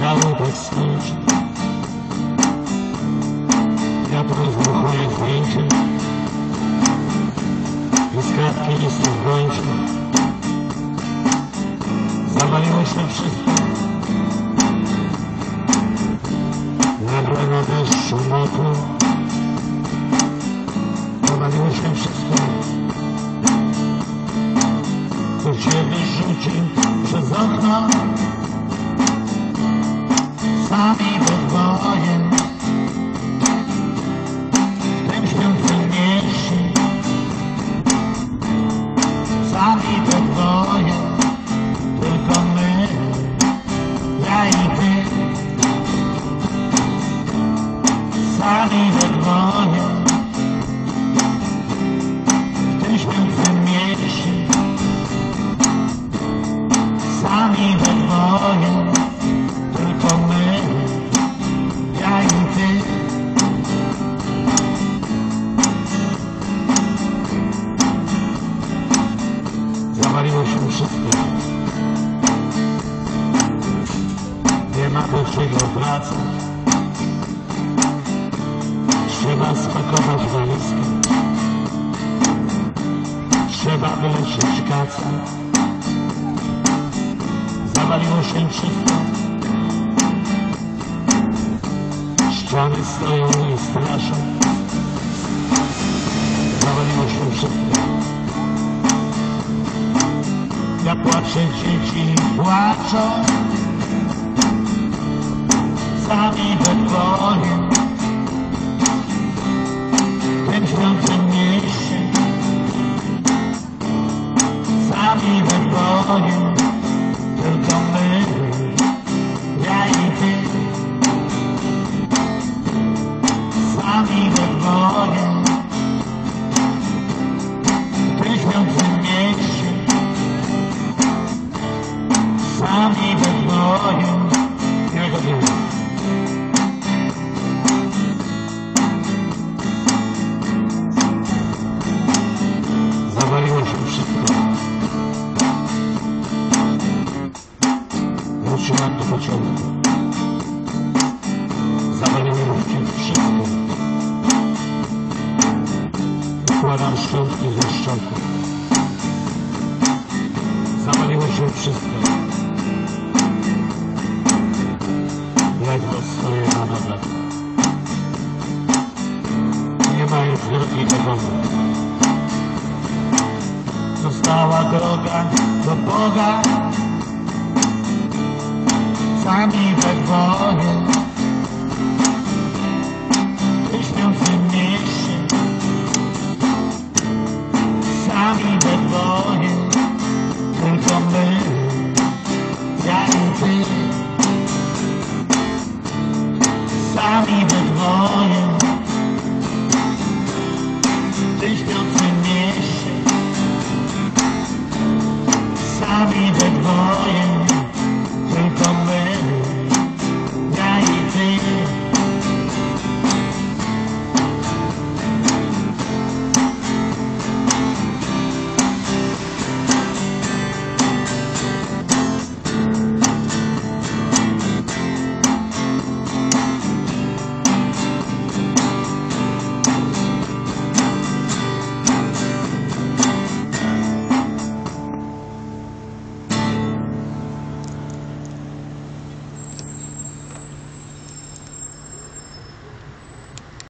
stało tak skończy. Wiatr rozbuchuje zdjęcie i z kratki listów gończy. Zawaliło się wszystko. Nagle na deszczu mokro. Zawaliło się wszystko. To cię wyrzuci przez okno. Sami we dwoje w tym śpiącym mieście. Sami we dwoje, tylko my, ja i ty. Sami we dwoje w tym śpiącym mieście. Sami we dwoje, tylko my, ja i ty. Zawaliło się wszystko. Nie ma do czego wracać. Trzeba spakować walizkę. Trzeba wylecieć kaca. Zawaliło się wszystko. Ściany stoją i straszą. Zawaliło się wszystko. Ja płaczę, dzieci płaczą. Sami we dwoje w tym śpiącym mieście. Sami we dwoje, tylko my, ja i ty. Sami we dwoje w tym śpiącym mieście. Sami we dwoje. Miłego dnia. Zawaliło się wszystko. Wróciłam do pociągu. Zawaliło się wszystko. Układam szczątki ze szczątków. Zawaliło się wszystko. Ledwo stoję na nogach. Nie ma już drogi do domu. Została droga do Boga. Sami we dwoje w tym śpiącym mieście. Sami we dwoje, tylko my, ja i ty. Sami we dwoje w tym śpiącym mieście. Sami we